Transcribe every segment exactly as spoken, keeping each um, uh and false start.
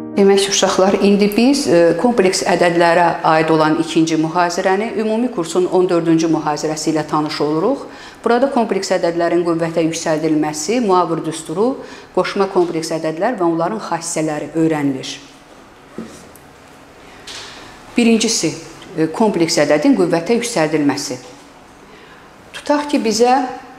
Demək uşaqlar, indi biz kompleks ədədlərə aid olan ikinci mühazirəni, ümumi kursun on dördüncü mühazirəsi ilə tanış oluruq. Burada kompleks ədədlərin qüvvətə yüksəldilməsi, müavir düsturu, qoşma kompleks ədədlər və onların xassələri öyrənilir. Birincisi, kompleks ədədin qüvvətə yüksəldilməsi. Tutaq ki, bizə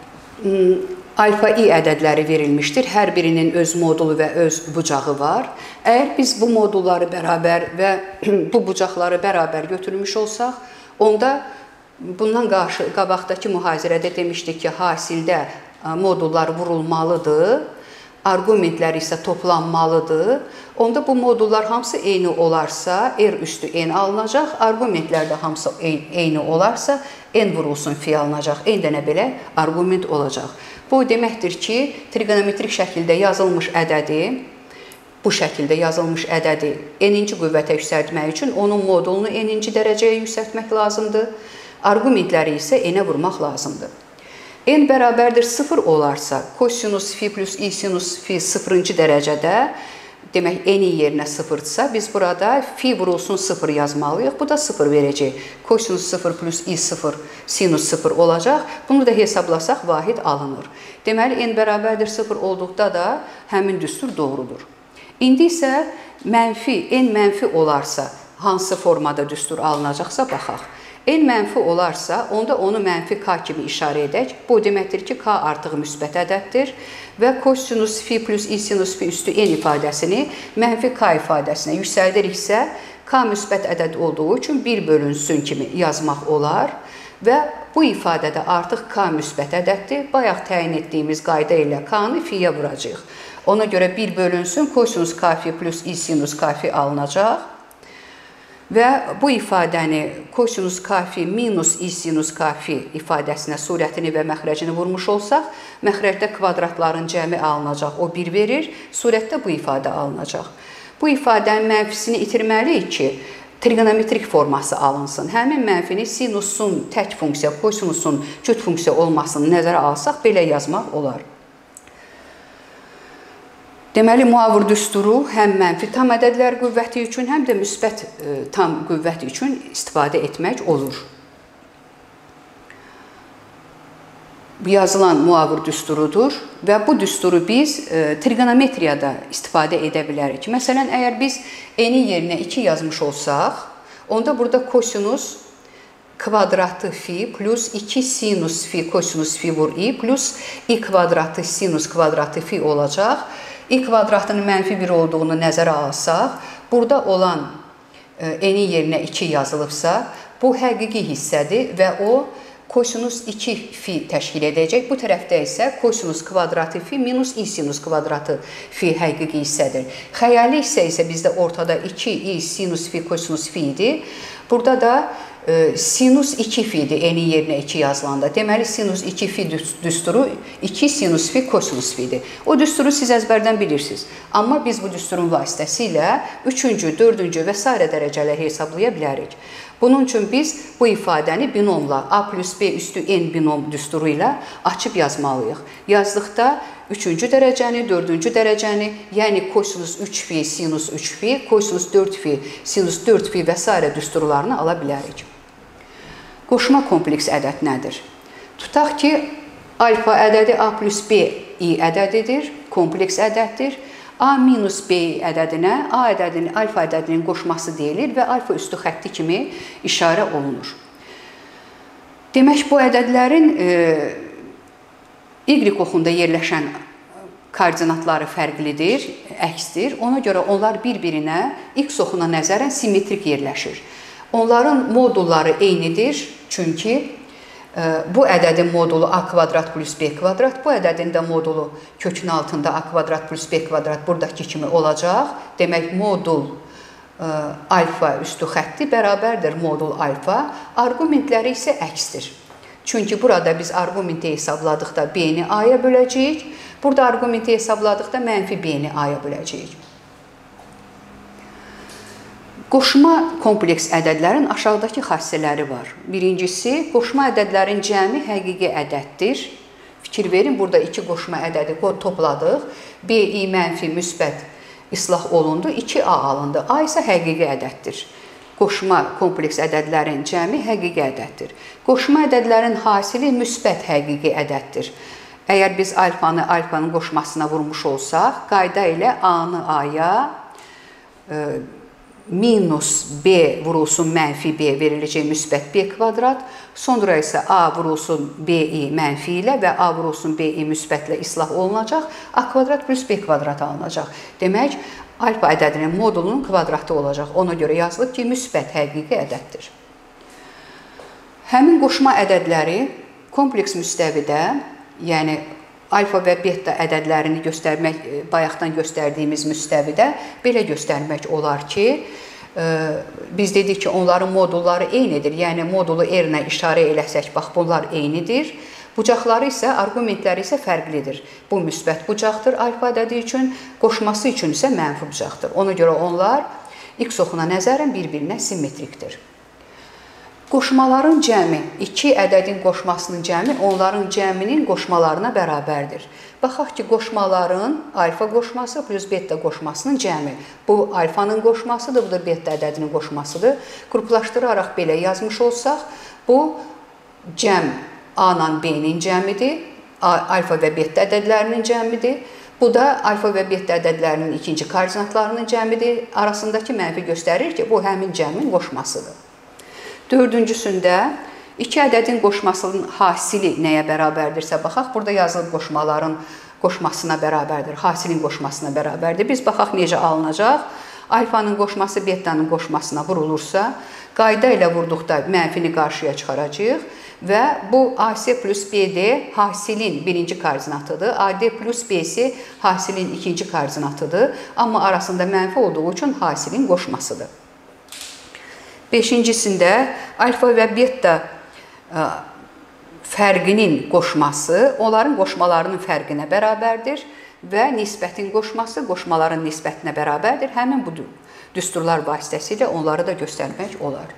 alfa-i ədədləri verilmişdir. Hər birinin öz modulu və öz bucağı var. Əgər biz bu modulları bərabər və bu bucaqları bərabər götürmüş olsaq, onda bundan qarşı qabaqdakı mühazirədə demişdik ki, hasildə modullar vurulmalıdır, argumentlər isə toplanmalıdır. Onda bu modullar hamısı eyni olarsa, R üstü N alınacaq, argumentlər də hamısı eyni olarsa, N vurulsun F alınacaq. N dənə belə argument olacaq. Bu deməkdir ki, trigonometrik şəkildə yazılmış ədədi, bu şəkildə yazılmış ədədi n-inci qüvvətə yüksəltmək üçün onun modulunu n-inci dərəcəyə yüksəltmək lazımdır. Argumentləri isə n-ə vurmaq lazımdır. N bərabərdir sıfır olarsa, kosinus F plus i sinus F sıfırıncı dərəcədə, demək n-in yerinə sıfırdırsa, biz burada F vurulsun sıfır yazmalıyıq. Bu da sıfır verəcək. Kosinus sıfır plus i sıfır sinus sıfır olacaq. Bunu da hesablasaq vahid alınır. Deməli, n bərabərdir sıfır olduqda da həmin düstur doğrudur. İndi isə mənfi, n mənfi olarsa, hansı formada düstur alınacaqsa baxaq. N mənfi olarsa, onda onu mənfi k kimi işarə edək. Bu deməkdir ki, k artıq müsbət ədəddir və kosinus F plus i sinus F üstü n ifadəsini mənfi k ifadəsinə yüksəldiriksə, k müsbət ədəd olduğu üçün bir bölünsün kimi yazmaq olar və bu ifadədə artıq k müsbət ədəddir. Bayaq təyin etdiyimiz qayda ilə k-nı f-yə vuracaq. Ona görə bir bölünsün kosinus kf plus i sinus kf alınacaq. Və bu ifadəni kosinus kf minus i sinus kf ifadəsinə surətini və məxrəcini vurmuş olsaq, məxrəcdə kvadratların cəmi alınacaq, o bir verir, surətdə bu ifadə alınacaq. Bu ifadənin mənfisini itirməliyik ki, trigonometrik forması alınsın. Həmin mənfini sinusun tək funksiya, kosinusun cüt funksiya olmasını nəzərə alsaq, belə yazmaq olar. Deməli, müavir düsturu həm mənfi tam ədədlər qüvvəti üçün, həm də müsbət tam qüvvət üçün istifadə etmək olur. Bu yazılan müavir düsturudur və bu düsturu biz trigonometriyada istifadə edə bilərik. Məsələn, əgər biz n-in yerinə iki yazmış olsaq, onda burada kosinus kvadratı f plus iki sinus f kosinus f vur i plus i kvadratı sinus kvadratı f olacaq. I kvadratının mənfi bir olduğunu nəzərə alsaq, burada olan n-in yerinə iki yazılıbsa, bu həqiqi hissədir və o kosinus iki f təşkil edəcək. Bu tərəfdə isə kosinus kvadratı f minus i sinus kvadratı f həqiqi hissədir. Xəyali hissə isə bizdə ortada iki i sinus f kosinus f idi. Burada da sinus iki f idi n-in yerinə iki yazılanda. Deməli, sinus iki f düsturu iki sinus f kosinus f idi. O düsturu siz əzbərdən bilirsiniz. Amma biz bu düsturun vasitəsilə üçüncü, dördüncü və s. dərəcələri hesablaya bilərik. Bunun üçün biz bu ifadəni binomla a plus b üstü n binom düsturu ilə açıb yazmalıyıq. Yazdıqda üçüncü dərəcəni, dördüncü dərəcəni, yəni kosinus üç f, sinus üç f, kosinus dörd f, sinus dörd f və s. düsturlarını ala bilərik. Qoşma kompleks ədəd nədir? Tutaq ki, alfa ədədi a plus b i ədədidir, kompleks ədəddir. A minus b ədədinə A ədədinin, alfa ədədinin qoşması deyilir və alfa üstü xətti kimi işarə olunur. Demək, bu ədədlərin y oxunda yerləşən koordinatları fərqlidir, əksdir. Ona görə onlar bir-birinə x oxuna nəzərən simmetrik yerləşir. Onların modulları eynidir, çünki bu ədədin modulu a kvadrat plus b kvadrat, bu ədədin də modulu kökün altında a kvadrat plus b kvadrat buradakı kimi olacaq. Demək, modul alfa üstü xətti bərabərdir modul alfa. Argumentləri isə əksdir. Çünki burada biz argumenti hesabladıqda b-ni a-ya böləcəyik, burada argumenti hesabladıqda mənfi b-ni a-ya böləcəyik. Qoşma kompleks ədədlərin aşağıdakı xassələri var. Birincisi, qoşma ədədlərin cəmi həqiqi ədəddir. Fikir verin, burada iki qoşma ədədi topladıq. B-i mənfi müsbət islah olundu, iki A alındı. A isə həqiqi ədəddir. Qoşma kompleks ədədlərin cəmi həqiqi ədəddir. Qoşma ədədlərin hasili müsbət həqiqi ədəddir. Əgər biz alfanı alfanın qoşmasına vurmuş olsaq, qayda ilə A-nı A-ya, e, minus B vurulsun mənfi B veriləcək müsbət B kvadrat, sonra isə A vurulsun B-i mənfi ilə və A vurulsun B-i müsbətlə islah olunacaq, A kvadrat plus B kvadrat alınacaq. Demək, alfa ədədinin modulunun kvadratı olacaq. Ona görə yazılıb ki, müsbət həqiqi ədəddir. Həmin qoşma ədədləri kompleks müstəvidə, yəni alfa və beta ədədlərini göstərmək, bayaqdan göstərdiyimiz müstəvidə belə göstərmək olar ki, biz dedik ki, onların modulları eynidir. Yəni, modulu R-nə işarə eləsək, bax, bunlar eynidir. Bucaqları isə, argumentləri isə fərqlidir. Bu müsbət bucaqdır alfa ədədi üçün, qoşması üçün isə mənfi bucaqdır. Ona görə onlar X oxuna nəzərən bir-birinə simmetrikdir. Qoşmaların cəmi, iki ədədin qoşmasının cəmi onların cəminin qoşmalarına bərabərdir. Baxaq ki, qoşmaların alfa qoşması plus beta qoşmasının cəmi. Bu alfanın qoşmasıdır, bu da beta ədədinin qoşmasıdır. Qruplaşdıraraq belə yazmış olsaq, bu cəm A-la B-nin cəmidir, alfa və beta ədədlərinin cəmidir. Bu da alfa və beta ədədlərinin ikinci koordinatlarının cəmidir. Arasındakı mənfi göstərir ki, bu həmin cəmin qoşmasıdır. Dördüncüsündə iki ədədin qoşmasının hasili nəyə bərabərdirsə, baxaq, burada yazılıb qoşmaların qoşmasına bərabərdir, hasilin qoşmasına bərabərdir. Biz baxaq necə alınacaq. Alfanın qoşması betanın qoşmasına vurulursa, qayda ilə vurduqda mənfini qarşıya çıxaracaq və bu A C plus B D hasilin birinci koordinatıdır, A D plus B C hasilin ikinci koordinatıdır, amma arasında mənfi olduğu üçün hasilin qoşmasıdır. Beşincisində alfa və beta fərqinin qoşması onların qoşmalarının fərqinə bərabərdir və nisbətin qoşması qoşmaların nisbətinə bərabərdir. Həmin bu düsturlar vasitəsilə onları da göstərmək olar.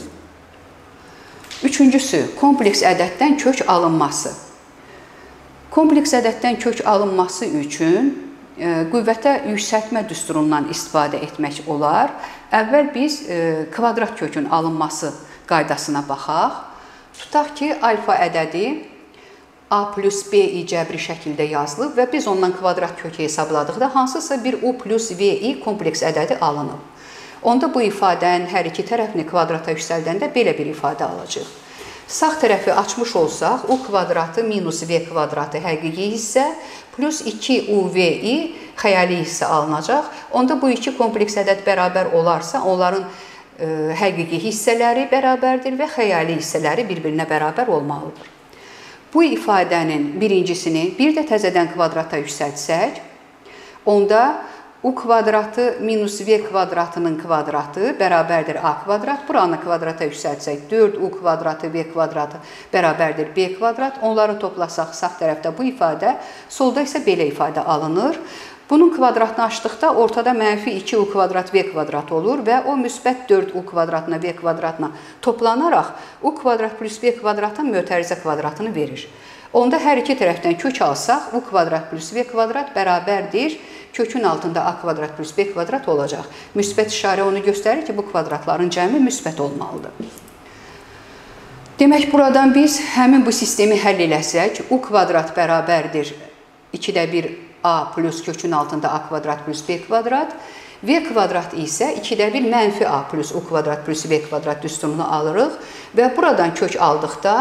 Üçüncüsü, kompleks ədəddən kök alınması. Kompleks ədəddən kök alınması üçün qüvvətə yüksəltmə düsturundan istifadə etmək olar. Əvvəl biz kvadrat kökün alınması qaydasına baxaq. Tutaq ki, alfa ədədi A plus B i cəbri şəkildə yazılıb və biz ondan kvadrat kökü hesabladıqda hansısa bir U plus V i kompleks ədədi alınıb. Onda bu ifadənin hər iki tərəfini kvadrata yüksəldəndə belə bir ifadə alacaq. Sağ tərəfi açmış olsaq, U kvadratı minus V kvadratı həqiqi hissə plus iki U V i xəyali hissə alınacaq. Onda bu iki kompleks ədəd bərabər olarsa, onların e, həqiqi hissələri bərabərdir və xəyali hissələri bir-birinə bərabər olmalıdır. Bu ifadənin birincisini bir də təzədən kvadrata yüksəltsək, onda U kvadratı minus V kvadratının kvadratı bərabərdir A kvadrat. Buranı kvadrata yüksəltsək, dörd U kvadratı V kvadratı bərabərdir B kvadrat. Onları toplasaq sağ tərəfdə bu ifadə, solda isə belə ifadə alınır. Bunun kvadratını açdıqda ortada mənfi iki U kvadrat V kvadrat olur və o müsbət dörd U kvadratına V kvadratına toplanaraq U kvadrat plus V kvadratın mötərizə kvadratını verir. Onda hər iki tərəfdən kök alsaq, U kvadrat plus V kvadrat bərabərdir. Kökün altında A kvadrat plus B kvadrat olacaq. Müsbət işarə onu göstərir ki, bu kvadratların cəmi müsbət olmalıdır. Demək, buradan biz həmin bu sistemi həll eləsək, U kvadrat bərabərdir ikidə bir A plus kökün altında A kvadrat plus B kvadrat, V kvadrat isə ikidə bir mənfi A plus U kvadrat plus V kvadrat düsturunu alırıq və buradan kök aldıqda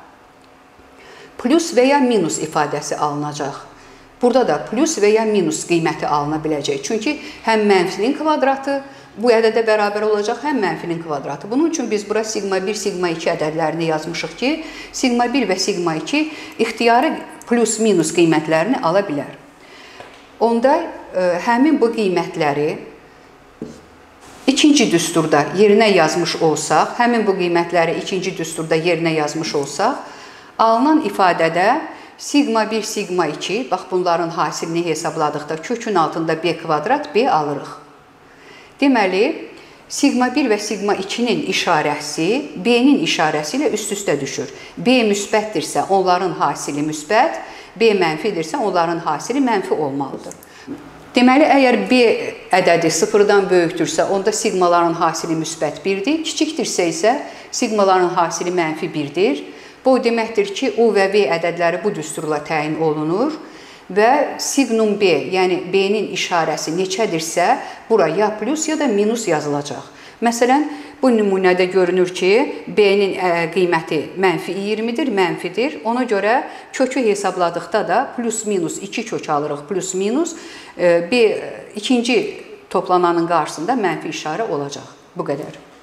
plus və ya minus ifadəsi alınacaq. Burada da plus və ya minus qiyməti alına biləcək. Çünki həm mənfinin kvadratı bu ədədə bərabər olacaq, həm mənfinin kvadratı. Bunun üçün biz bura sigma bir, sigma iki ədədlərini yazmışıq ki, sigma bir və sigma iki ixtiyari plus minus qiymətlərini ala bilər. Onda ə, həmin bu qiymətləri ikinci düsturda yerinə yazmış olsaq, həmin bu qiymətləri ikinci düsturda yerinə yazmış olsaq, alınan ifadədə sigma bir, sigma iki, bax bunların hasilini hesabladıqda kökün altında B kvadrat B alırıq. Deməli, sigma bir və sigma ikinin işarəsi B-nin işarəsi ilə üst-üstə düşür. B müsbətdirsə onların hasili müsbət, B mənfidirsə onların hasili mənfi olmalıdır. Deməli, əgər B ədədi sıfırdan böyükdürsə, onda siqmaların hasili müsbət birdir. Kiçikdirsə isə siqmaların hasili mənfi birdir. Bu deməkdir ki, U və V ədədləri bu düsturla təyin olunur və siqnum B, yəni B-nin işarəsi neçədirsə, bura ya plus ya da minus yazılacaq. Məsələn, bu nümunədə görünür ki, B-nin qiyməti mənfi iyirmidir, mənfidir. Ona görə kökü hesabladıqda da plus minus iki kök alırıq, plus minus B ikinci toplananın qarşısında mənfi işarə olacaq. Bu qədər.